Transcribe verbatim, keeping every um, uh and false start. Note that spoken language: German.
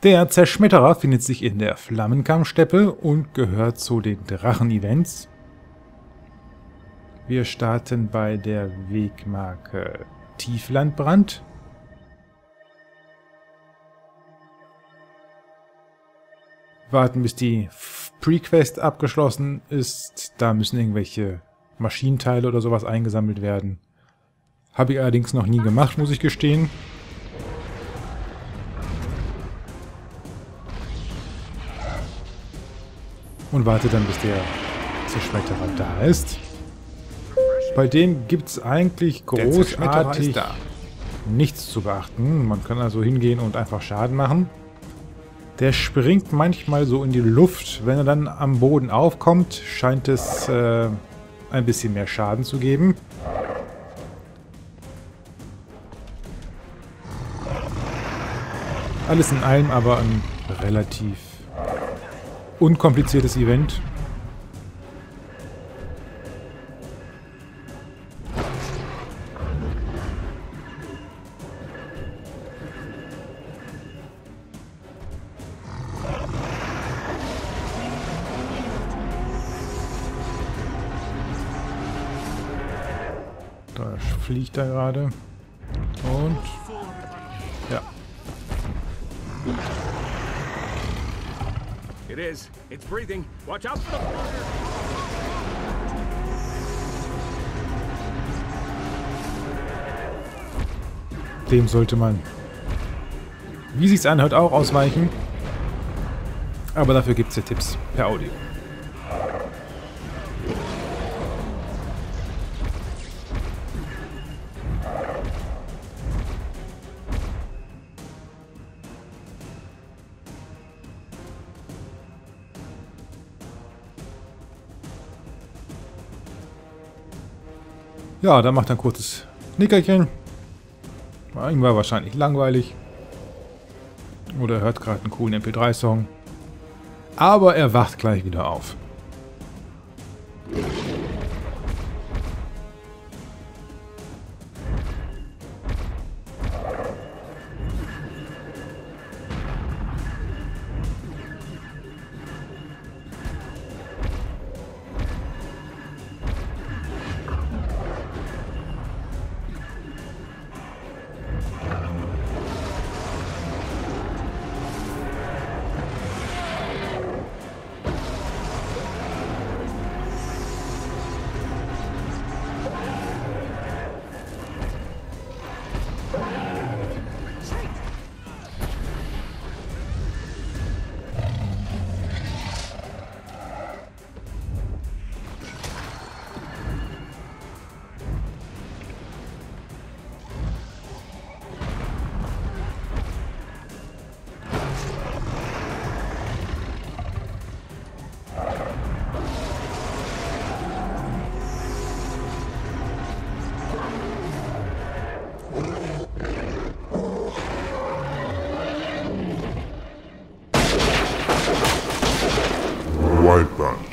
Der Zerschmetterer findet sich in der Flammenkammsteppe und gehört zu den Drachen-Events. Wir starten bei der Wegmarke Tieflandbrand. Warten, bis die Pre-Quest abgeschlossen ist. Da müssen irgendwelche Maschinenteile oder sowas eingesammelt werden. Habe ich allerdings noch nie gemacht, muss ich gestehen. Und warte dann, bis der Zerschmetterer da ist. Bei dem gibt es eigentlich großartig nichts zu beachten. Man kann also hingehen und einfach Schaden machen. Der springt manchmal so in die Luft. Wenn er dann am Boden aufkommt, scheint es äh, ein bisschen mehr Schaden zu geben. Alles in allem aber ein relativ unkompliziertes Event. Da fliegt er gerade. Und ja. It is. It's breathing. Watch out for the Dem sollte man, wie sich's anhört, auch ausweichen. Aber dafür gibt's ja Tipps per Audio. Ja, dann macht er ein kurzes Nickerchen. Ihm war wahrscheinlich langweilig. Oder er hört gerade einen coolen M P drei Song. Aber er wacht gleich wieder auf. White Band.